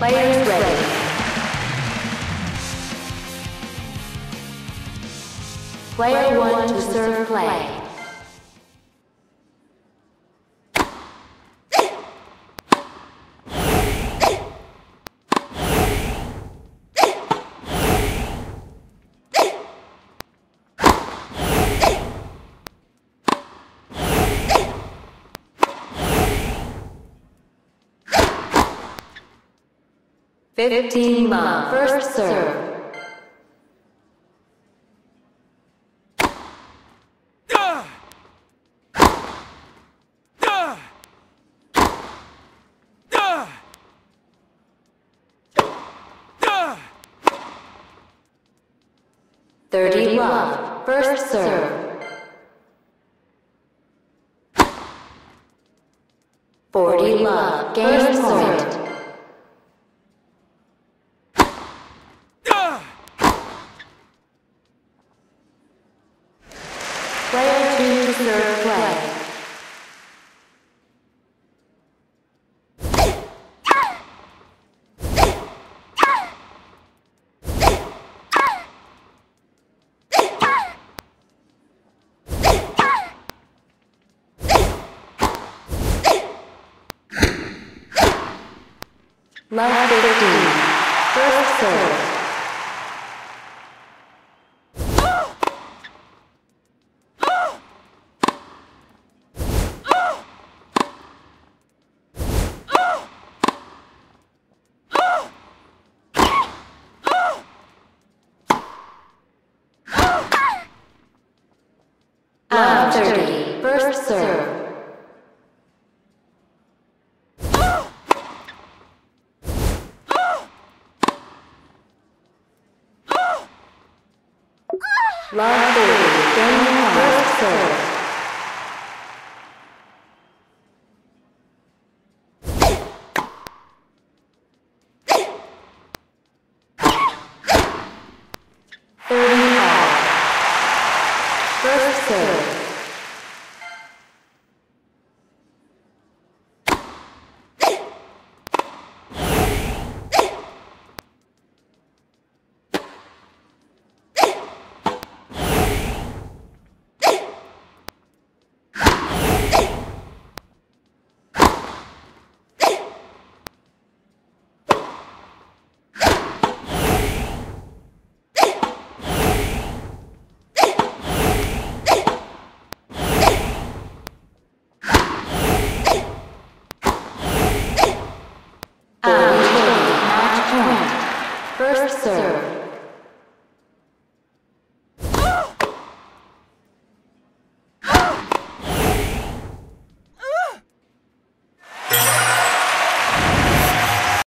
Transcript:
Players ready. Player 1 to serve play. Fifteen love, first serve. Thirty love, first serve. 40 love, game point. Player 2 to serve play. Love 15, first serve. Love 30, first serve. Love 30, game first serve. First serve. Match point. First serve.